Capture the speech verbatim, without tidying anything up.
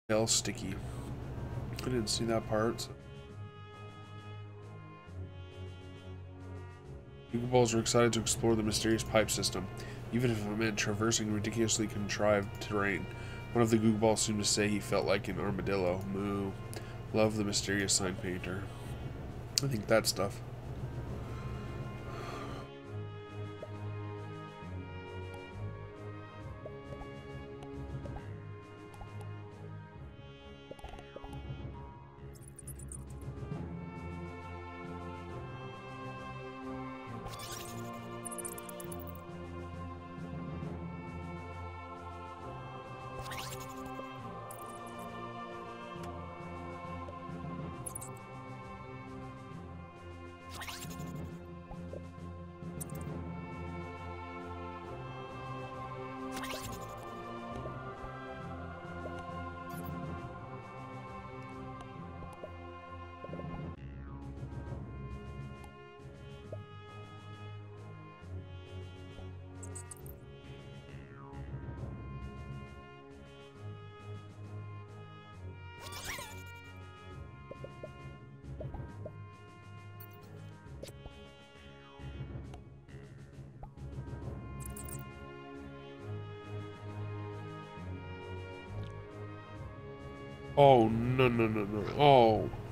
Hell sticky. I didn't see that part. So. Google Balls are excited to explore the mysterious pipe system, even if it meant traversing ridiculously contrived terrain. One of the Google Balls seemed to say he felt like an armadillo. Moo. Love the mysterious sign painter. I think that stuff. Oh, no, no, no, no. Oh.